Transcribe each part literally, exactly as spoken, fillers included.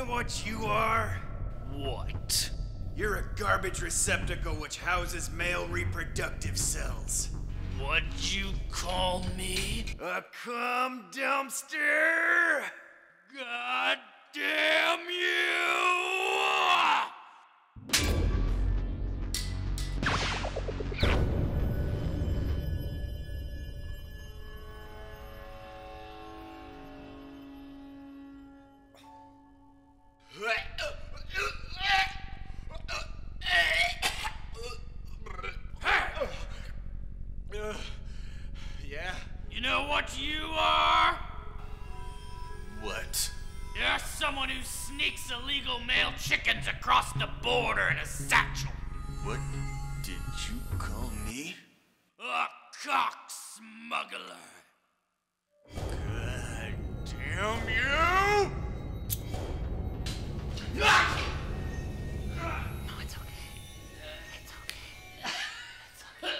know what you are? What? You're a garbage receptacle which houses male reproductive cells. What'd you call me? A cum dumpster! God damn you! Yeah? You know what you are? What? You're someone who sneaks illegal male chickens across the border in a satchel. What did you call me? A cock smuggler. God damn you! No, it's okay. It's okay. It's okay.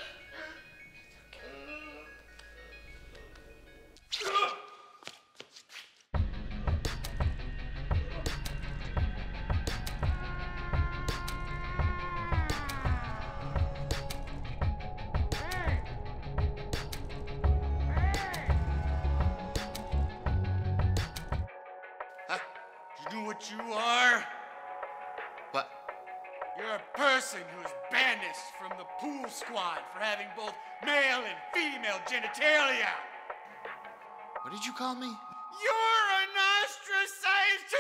Huh? You know what you are? What? You're a person who is banished from the pool squad for having both male and female genitalia. What did you call me? You're an ostracized